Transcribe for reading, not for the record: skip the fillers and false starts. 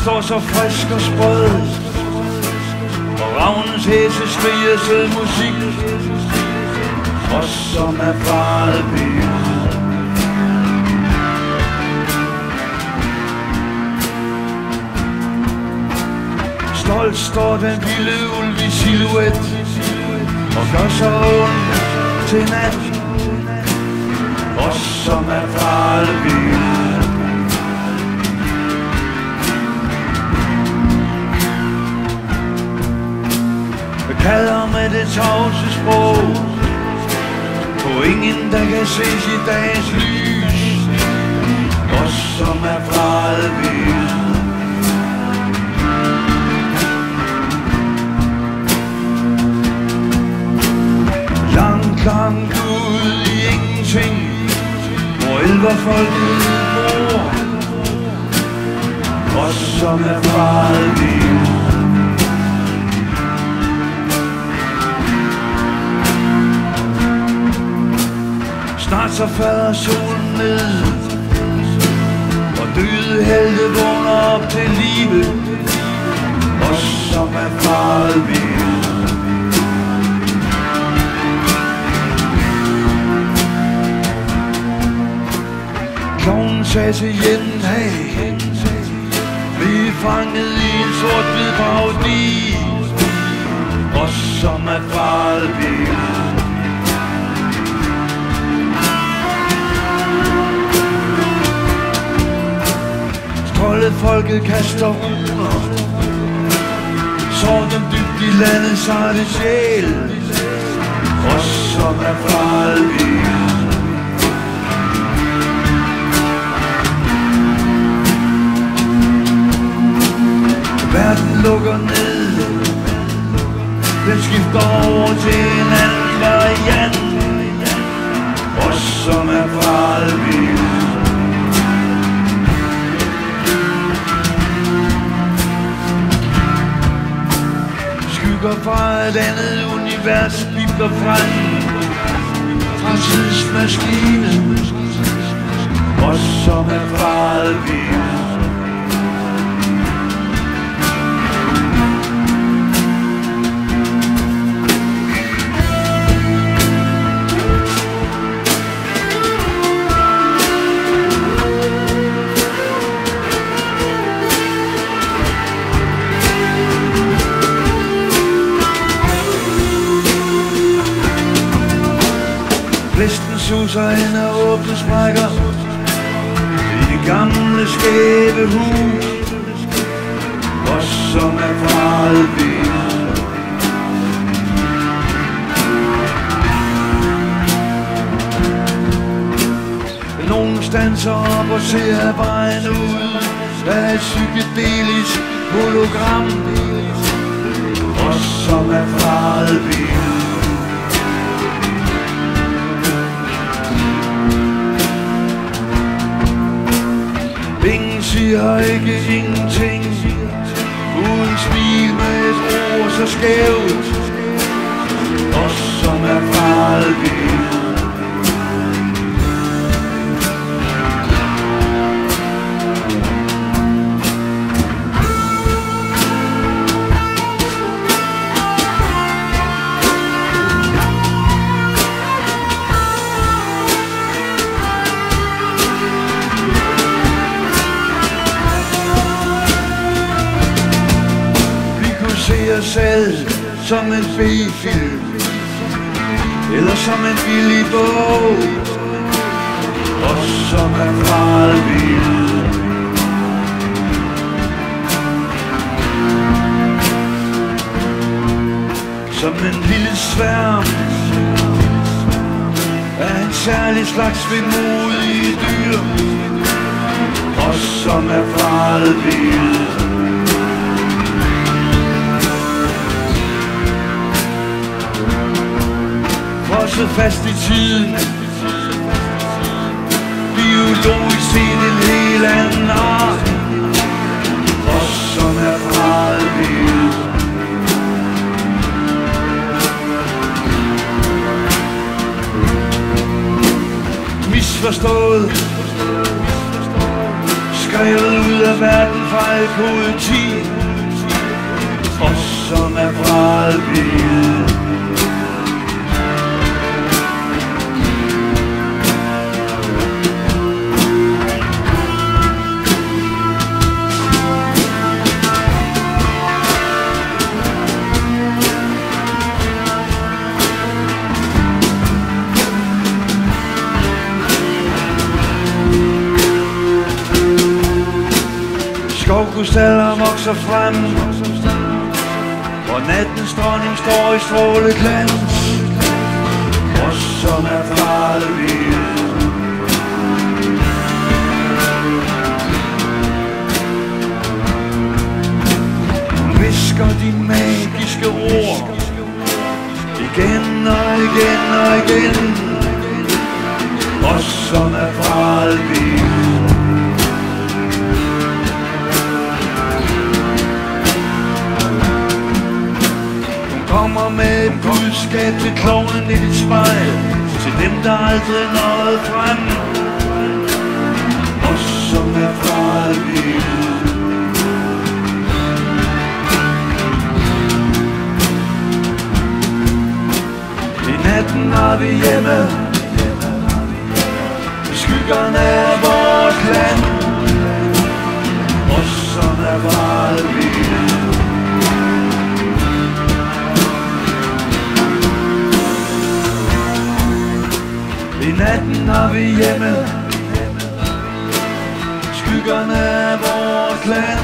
står så frisk og sprød, og ravnens hæse skriger sød musik, og som er faret bil. Stolt står den vilde ulv i silhuet, og gør så ondt til nat, og som er faret bil. Kalder med det tavse sprog på ingen, der kan ses i dagens lys, og som er faret vild. Langt, langt ud i ingenting, hvor elverfolket bor, og som er faret vild. Snart så falder solen ned, og døde helte vågner op til live, og som er faret vild. Klovnen sagde til jenten, hey, vi er fanget i en sort-hvid parodi, og som er faret vild. Folket kaster runer, sår dem dybt i landets sarte sjæl, og som er faret vild. Verden lukker ned, den skifter over til en anden variant, og som er faret vild. Fra et andet univers bibler frem fra tidsmaskinen, og som er faret vild. Blæsten suser ind og åbne sprækker i det gamle skæve hus, og som er faret vild. Nogen standser op og ser vejen ud af et psykedelisk hologram, og som er faret vild. Ingen siger ikke ingenting, uden smil med et ord så skævt, og som er faret vild. Se os selv som en B-film, eller som en billig bog, og som er faret vild. Som en lille sværm af en særlig slags vemodige dyr, og som er faret vild. Frosset fast i tiden, biologisk set en helt anden art, og som er faret vild. Misforstået, skrevet ud af verden fra et kode 10, og som er meget vild. Skovkrystaller vokser frem, og nattens dronning står i stråleglans, og som er faret vild. Hun visker de magiske ord, igen og igen og igen, og som er faret vild. Kommer med et budskab til klovnen i dit spejl, til dem der aldrig nåede frem, og som er faret vild. I natten er vi hjemme, i skyggerne af vores land, og som er faret vild. I natten er vi hjemme, skyggerne af vores land,